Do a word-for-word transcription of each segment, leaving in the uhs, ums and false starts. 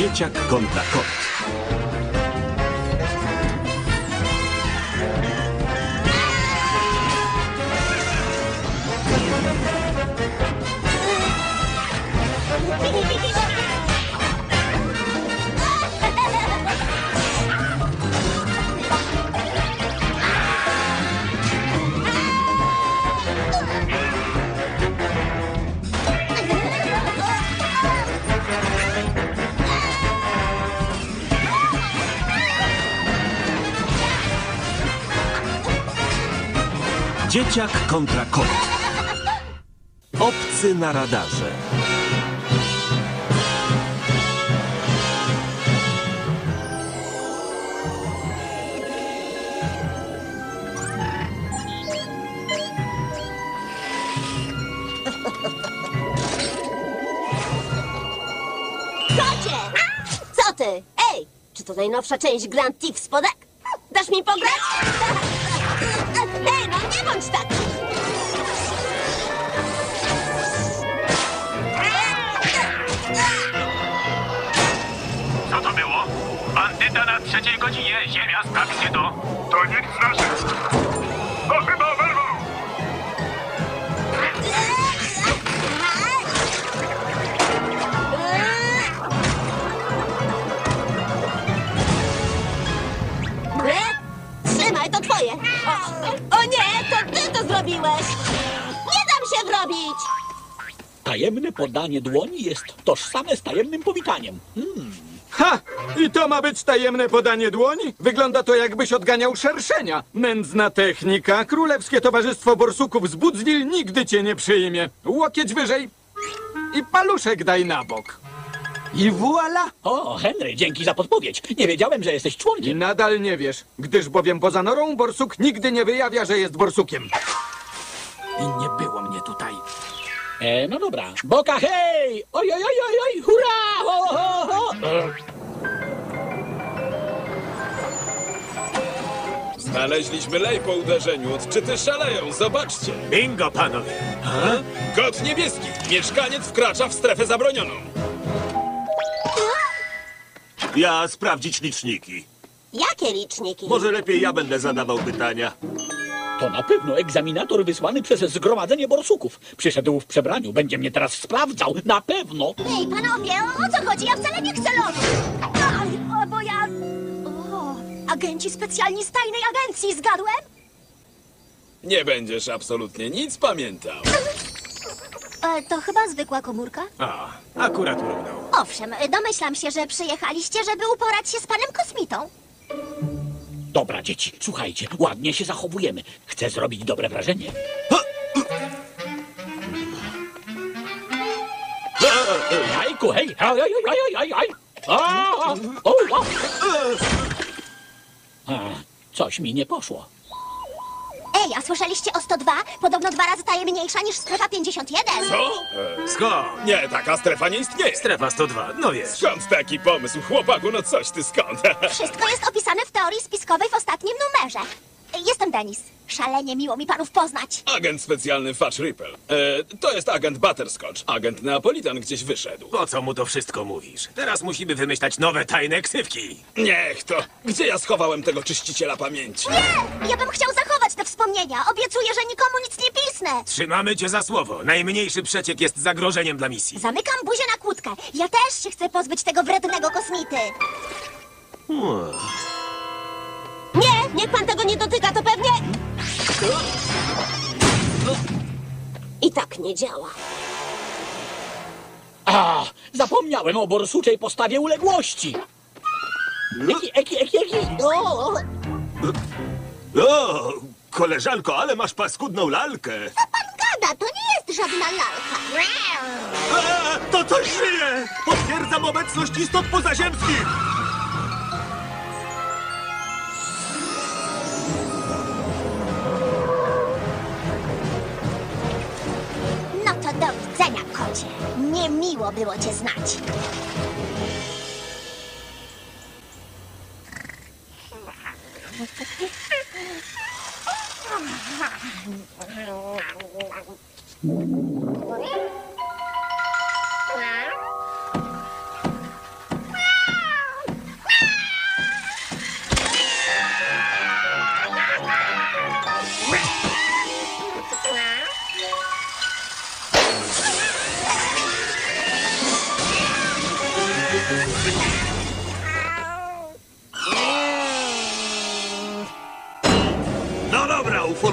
Dzieciak kontra kot. Dzieciak kontra kot. Obcy na radarze. Kocie! Co ty? Ej, czy to najnowsza część Grand Theft Spodek? Dasz mi pograć? Ej, no nie bądź taki! Co to było? Bandyta na trzeciej godzinie. Ziemia, sprawdźcie to. To nic znaczy. To chyba wyrwał. Trzymaj, to twoje! O, o nie, to ty to zrobiłeś! Nie dam się wrobić! Tajemne podanie dłoni jest tożsame z tajemnym powitaniem. Hmm. Ha! I to ma być tajemne podanie dłoni? Wygląda to, jakbyś odganiał szerszenia. Nędzna technika. Królewskie Towarzystwo Borsuków z Budzwil nigdy cię nie przyjmie. Łokieć wyżej i paluszek daj na bok. I voila! O, Henry, dzięki za podpowiedź. Nie wiedziałem, że jesteś I członkiem. nadal nie wiesz, gdyż bowiem poza norą borsuk nigdy nie wyjawia, że jest borsukiem. I nie było mnie tutaj. E, no dobra. Boka, hej! Oj, oj, oj, oj, oj, hurra! Ho, ho, ho! Znaleźliśmy lej po uderzeniu. Odczyty szaleją, zobaczcie. Bingo, panowie. Kot niebieski. Mieszkaniec wkracza w strefę zabronioną. Ja sprawdzić liczniki. Jakie liczniki? Może lepiej ja będę zadawał pytania. To na pewno egzaminator wysłany przez Zgromadzenie Borsuków. Przyszedł w przebraniu, będzie mnie teraz sprawdzał. Na pewno. Ej, panowie, o co chodzi? Ja wcale nie chcę lotu! Aj, o, bo ja... O, agenci specjalni z tajnej agencji, zgadłem? Nie będziesz absolutnie nic pamiętał. E, to chyba zwykła komórka? A, akurat mrugnął. Owszem, domyślam się, że przyjechaliście, żeby uporać się z panem kosmitą. Dobra, dzieci, słuchajcie, ładnie się zachowujemy. Chcę zrobić dobre wrażenie. Jajku, hej! Oj, oj, oj, oj, oj, oj! A, a, o, o. A, coś mi nie poszło. Ej, a słyszeliście o sto dwa? Podobno dwa razy tajemniejsza niż strefa pięćdziesiąt jeden. Co? E, Skąd? nie, taka strefa nie istnieje. Strefa sto dwa, no wiesz. Skąd taki pomysł, chłopaku? No coś ty skąd? Wszystko jest opisane w teorii spiskowej w ostatnim numerze. Jestem Denis. Szalenie miło mi panów poznać. Agent specjalny Fudge Ripple. E, to jest agent Butterscotch. Agent Neapolitan gdzieś wyszedł. Po co mu to wszystko mówisz? Teraz musimy wymyślać nowe tajne ksywki. Niech to. Gdzie ja schowałem tego czyściciela pamięci? Nie! Ja bym chciał zachować te wspomnienia. Obiecuję, że nikomu nic nie pisnę. Trzymamy cię za słowo. Najmniejszy przeciek jest zagrożeniem dla misji. Zamykam buzię na kłódkę. Ja też się chcę pozbyć tego wrednego kosmity. Nie! Niech pan tego nie dotyka, to pewnie... I tak nie działa. A, zapomniałem o borsuczej postawie uległości. Eki, eki, eki, eki. O, O, koleżanko, ale masz paskudną lalkę. co pan gada? To nie jest żadna lalka. A, to coś żyje! Potwierdzam obecność istot pozaziemskich! No to do widzenia, kocie. Niemiło było cię znać.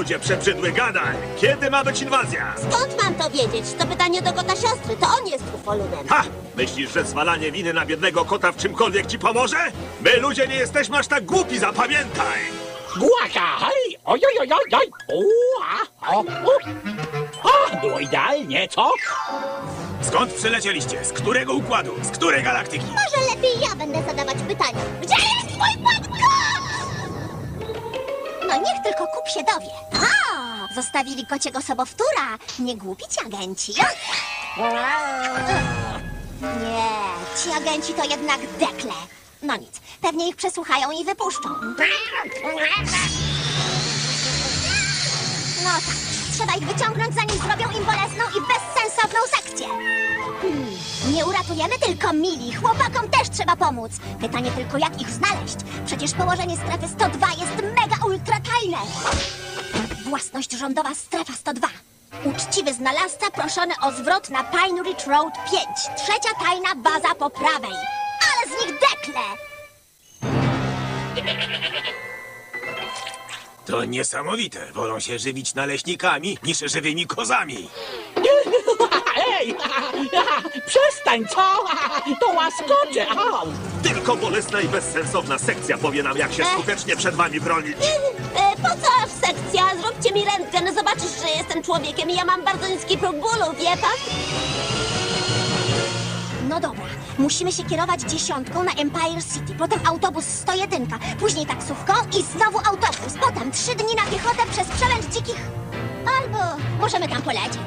ludzie przebrzydły, gadaj! Kiedy ma być inwazja? Skąd mam to wiedzieć? To pytanie do kota siostry. To on jest ufoludem. Ha! Myślisz, że zwalanie winy na biednego kota w czymkolwiek ci pomoże? My ludzie nie jesteśmy aż tak głupi, zapamiętaj! Głaka, hej! Oj, oj, oj, oj, oj! Ua, o, u. O, było idealnie, co? Skąd przylecieliście? Z którego układu? Z której galaktyki? Może lepiej ja będę zadawać pytania. Gdzie jest mój pan kot? No niech tylko kup się dowie. A, zostawili kociego sobowtóra. Nie głupi ci agenci. Nie, ci agenci to jednak dekle. No nic, pewnie ich przesłuchają i wypuszczą. No tak, trzeba ich wyciągnąć, zanim zrobią im bolesną i bezsensowną sekcję. Hmm, nie uratujemy tylko Mili, chłopakom też trzeba pomóc. Pytanie tylko, jak ich znaleźć? Przecież położenie strefy sto dwa jest mega ultra tajne. Własność rządowa strefa sto dwa. Uczciwy znalazca proszony o zwrot na Pine Ridge Road pięć. Trzecia tajna baza po prawej. Ale z nich dekle! To niesamowite. Wolą się żywić naleśnikami niż żywymi kozami. Ej, przestań, co? To łaskocze, au! Tylko bolesna i bezsensowna sekcja powie nam, jak się skutecznie przed wami bronić. E, po co aż sekcja? Zróbcie mi rentgen, zobaczysz, że jestem człowiekiem i ja mam bardzo niski próg bólu, wie pan? No dobra, musimy się kierować dziesiątką na Empire City, potem autobus sto jeden, później taksówką i znowu autobus, potem trzy dni na piechotę przez przełęcz dzikich... Albo możemy tam polecieć.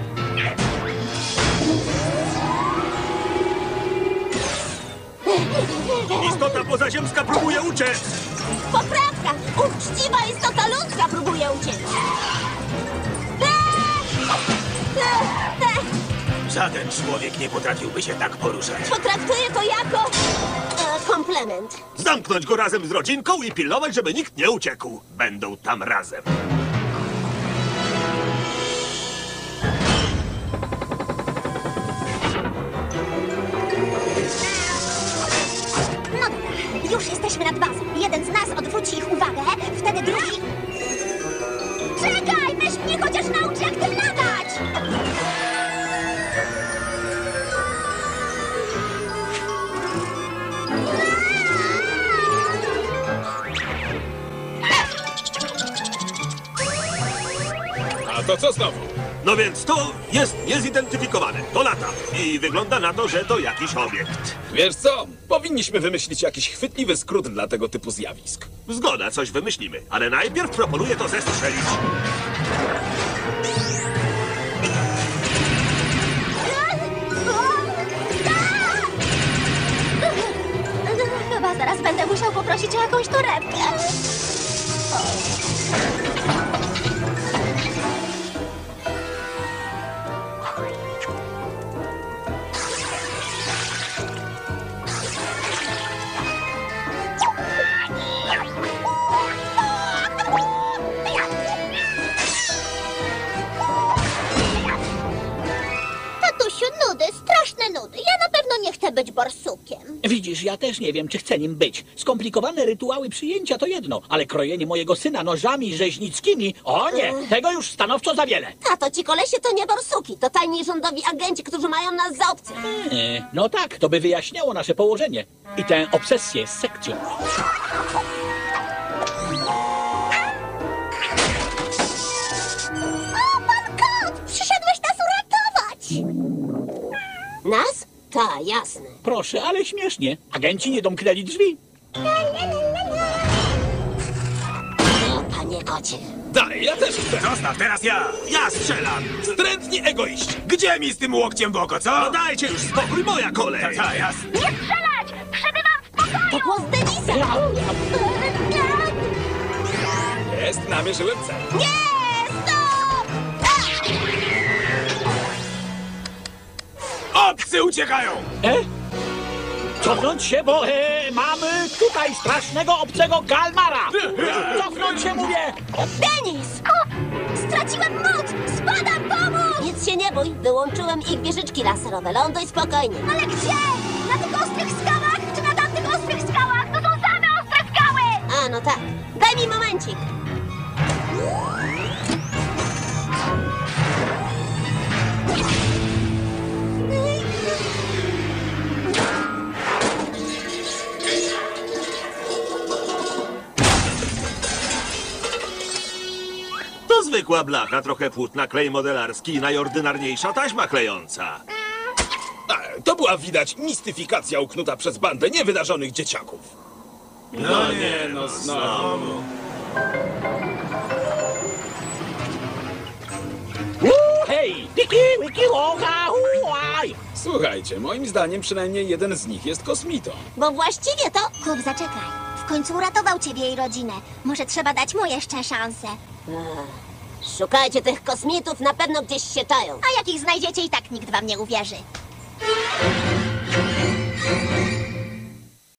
Istota pozaziemska próbuje uciec! Poprawka! Uczciwa istota ludzka próbuje uciec. Żaden człowiek nie potrafiłby się tak poruszać. Potraktuję to jako... E, komplement. Zamknąć go razem z rodzinką i pilnować, żeby nikt nie uciekł. Będą tam razem. No dobra, już jesteśmy nad bazą. Jeden z nas odwróci ich uwagę, wtedy drugi... Czekaj, weź mnie chociaż naucz, jak tym latać! A to co znowu? No więc to jest niezidentyfikowane. To lata. I wygląda na to, że to jakiś obiekt. Wiesz co? Powinniśmy wymyślić jakiś chwytliwy skrót dla tego typu zjawisk. Zgoda, coś wymyślimy. Ale najpierw proponuję to zestrzelić. Chyba zaraz będę musiał poprosić o jakąś torebkę. Tatusiu, nudy, straszne nudy. Ja na pewno nie chcę być borsukiem. Widzisz, ja też nie wiem, czy chcę nim być. Skomplikowane rytuały przyjęcia to jedno, ale krojenie mojego syna nożami rzeźnickimi, o nie, tego już stanowczo za wiele. Tato, ci kolesie to nie borsuki, to tajni rządowi agenci, którzy mają nas za obcych. E, no tak, to by wyjaśniało nasze położenie i tę obsesję z sekcją. O, pan kot! Przyszedłeś nas uratować! Nas? Ta, jasne. Proszę, ale śmiesznie. Agenci nie domknęli drzwi. O, panie kocie. Dalej, ja też chcę. Zostaw, teraz ja! Ja strzelam! Wstrętni egoiści. Gdzie mi z tym łokciem w oko, co? No dajcie już spokój, moja kolej! Ta, ta, jasne. Nie strzelać! Przebywam w pokoju! To głos Denisa! Jest, namierzyłem cel. Nie! Stop! Obcy uciekają! E? Cofnąć się, bo e, mamy tutaj strasznego obcego kalmara. Cofnąć się, mówię. Denis! Straciłem moc! Spadam, pomóż! Nic się nie bój, wyłączyłem ich wieżyczki laserowe. Ląduj spokojnie. Ale gdzie? Na tych ostrych skałach? Czy na tamtych ostrych skałach? To są same ostre skały! A, no tak. Daj mi momencik. To zwykła blacha, trochę płótna, klej modelarski i najordynarniejsza taśma klejąca. E, to była widać mistyfikacja uknuta przez bandę niewydarzonych dzieciaków. No nie, no znowu. Uuu, hej! Tiki, wiki, oha, huaj! Słuchajcie, moim zdaniem przynajmniej jeden z nich jest kosmitą. Bo właściwie to... Kup, zaczekaj. W końcu uratował ciebie i rodzinę. Może trzeba dać mu jeszcze szansę. Szukajcie tych kosmitów, na pewno gdzieś się tają. A jak ich znajdziecie, i tak nikt wam nie uwierzy.